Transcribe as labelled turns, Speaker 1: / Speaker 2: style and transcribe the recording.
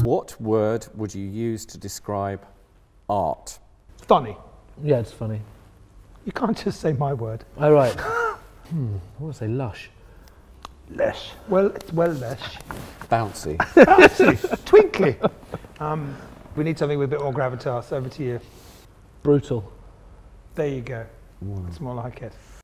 Speaker 1: What word would you use to describe art?
Speaker 2: Funny.
Speaker 3: Yeah, it's funny.
Speaker 2: You can't just say my word.
Speaker 3: Oh, right. I want to say lush.
Speaker 2: Lesh. Well, it's well lesh.
Speaker 1: Bouncy.
Speaker 2: Twinkly. We need something with a bit more gravitas. Over to you.
Speaker 3: Brutal.
Speaker 2: There you go. It's more like it.